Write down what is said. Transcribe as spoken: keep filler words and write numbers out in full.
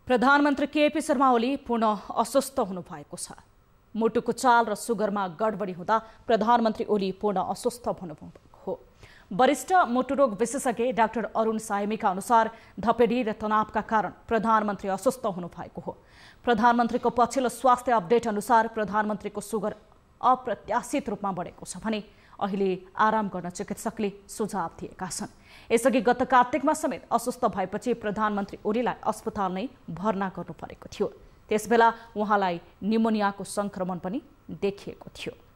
प्रधानमन्त्री केपी शर्मा ओली पुनः अस्वस्थ हुनुभएको छ। मुटुको चाल र सुगरमा गडबडी हुँदा प्रधानमन्त्री ओली पुनः अस्वस्थ हुनुभएको हो। वरिष्ठ मुटुरोग विशेषज्ञ डाक्टर अरुण सायमीका अनुसार धपेडी र तनावका कारण प्रधानमन्त्री अस्वस्थ हुनुभएको हो। प्रधानमन्त्रीको पछिल्लो स्वास्थ्य अपडेट अनुसार प्रधानमन्त्रीको सुगर अप्रत्याशित रूपमा बढेको छ भने अहिले आराम गर्न चिकित्सकले सुझाव दिएका छन्। यसअघि गत कार्तिकमा समेत अस्वस्थ भएपछि प्रधानमन्त्री ओलीलाई अस्पताल नै भर्ना गर्नु परेको थियो। त्यसबेला उहाँलाई न्युमोनियाको संक्रमण पनि देखिएको थियो।